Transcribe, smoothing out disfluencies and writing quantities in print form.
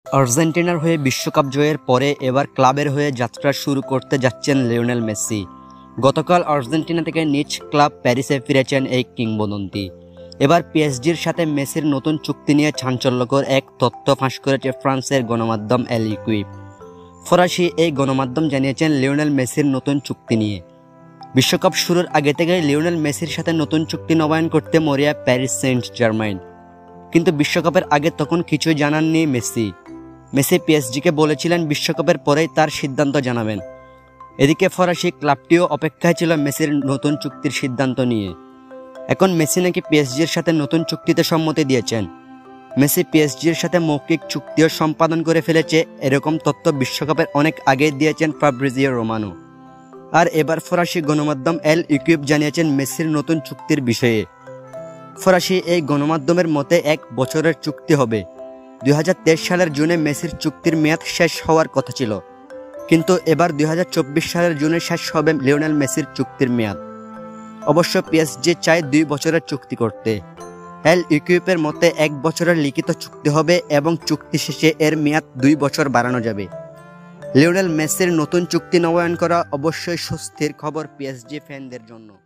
আর্জেন্টিনার হয়ে বিশ্বকাপ জয়ের পরে এবার ক্লাবের হয়ে যাত্রা শুরু করতে যাচ্ছেন লিওনেল মেসি। গতকাল আর্জেন্টিনা থেকে নিজ ক্লাব প্যারিসে ফিরেছেন এই কিংবদন্তি। এবার পিএসজির সাথে মেসির নতুন চুক্তি নিয়ে চাঞ্চল্যকর এক তথ্য ফাঁস করেছে ফ্রান্সের গণমাধ্যম এলিকুইপ। ফরাসি এই গণমাধ্যম জানিয়েছেন লিওনেল মেসির নতুন চুক্তি নিয়ে। বিশ্বকাপ শুরুর আগে থেকেই লিওনেল মেসির সাথে নতুন চুক্তি নবায়ন করতে মরিয়া প্যারিস সেন্ট জার্মাইন, কিন্তু বিশ্বকাপের আগে তখন কিছুই জানাননি মেসি। পিএসজিকে বলেছিলেন বিশ্বকাপের পরেই তার সিদ্ধান্ত জানাবেন। এদিকে ফরাসি ক্লাবটিও অপেক্ষায় ছিল মেসির নতুন চুক্তির সিদ্ধান্ত নিয়ে। এখন মেসি নাকি পিএসজির সাথে নতুন চুক্তিতে সম্মতি দিয়েছেন। মেসি পিএসজির সাথে মৌখিক চুক্তিও সম্পাদন করে ফেলেছে, এরকম তথ্য বিশ্বকাপের অনেক আগেই দিয়েছেন ফাব্রিজিও রোমানো। আর এবার ফরাসি গণমাধ্যম এল ইকুইপ জানিয়েছেন মেসির নতুন চুক্তির বিষয়ে। ফরাসি এই গণমাধ্যমের মতে 1 বছরের চুক্তি হবে। 2023 সালের জুনে মেসির চুক্তির মেয়াদ শেষ হওয়ার কথা ছিল, কিন্তু এবার 2024 সালের জুনে শেষ হবে লিওনেল মেসির চুক্তির মেয়াদ। অবশ্য পিএসজি চায় 2 বছরের চুক্তি করতে। এল ইকুইপের মতে 1 বছরের লিখিত চুক্তি হবে এবং চুক্তি শেষে এর মেয়াদ 2 বছর বাড়ানো যাবে। লিওনেল মেসির নতুন চুক্তি নবায়ন করা অবশ্যই স্বস্তির খবর পিএসজি ফ্যানদের জন্য।